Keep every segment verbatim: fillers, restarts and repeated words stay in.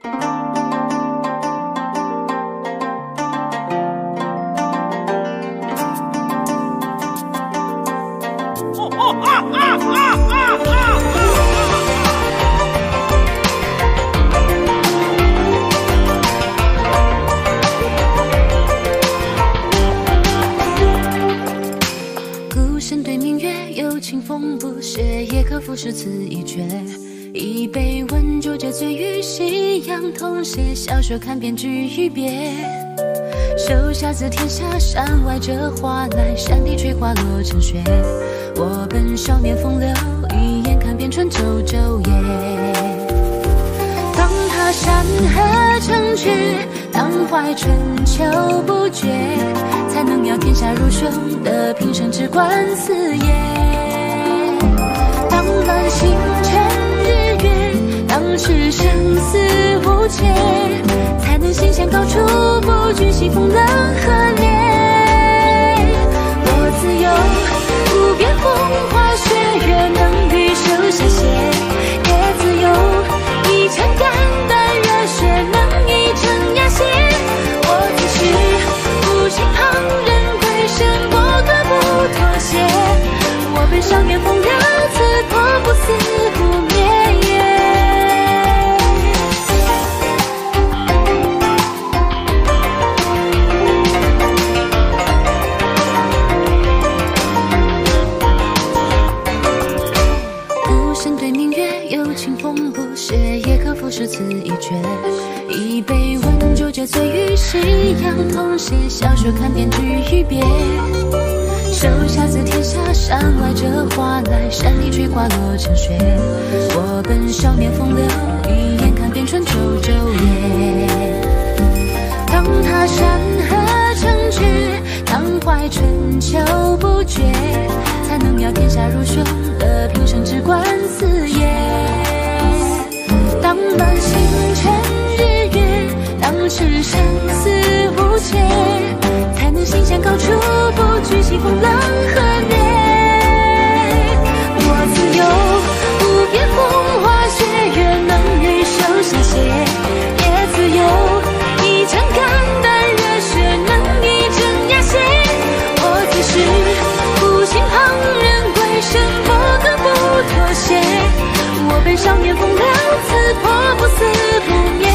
清风不歇，也可俯视此一绝。一杯温酒解醉于夕阳同写，小说看遍居于别。手下自天下山外折花来，山地吹花落成雪。我本少年风流，一眼看遍春秋昼夜。当他山河成趣，当怀春秋不绝，才能要天下如兄的平生只管四野。当满星辰日月，当时生死无解，才能心向高处，不惧西风冷和冽。我自由，无边风花雪月，能与手下写；也自由，一腔肝胆热血，能一针压血。我自是不信旁人归身，我可不妥协。我本少年风流，刺破不死不灭。孤身对明月，有清风不歇，也可俯视此一绝。一杯温酒解醉于夕阳同写，小说看遍居于别。手下自天下山外折花来，山地吹花落成雪。我本少年风流，一眼看遍春秋昼夜。当他山河成趣，当怀春秋不绝，才能要天下如兄的平生只管四野。当满星辰日月，当时生死无解，才能心向高处，不惧西风冷和冽。我自由，无边风花雪月，能与手下写；也自由，一腔肝胆热血，能一针压血。我自是不信旁人归身，我可不妥协。我本少年风流，刺破不死不灭。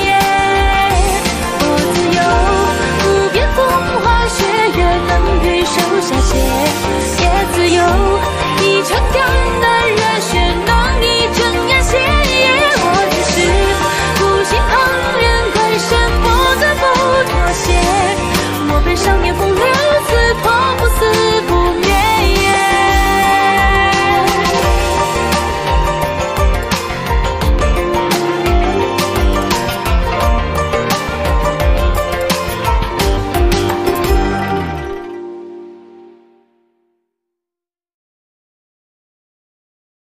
我自由，无边风花雪月，能与手下写；也自由，一腔肝胆热血，能一针压血。我只是不信旁人归身，我可不妥协。我本少年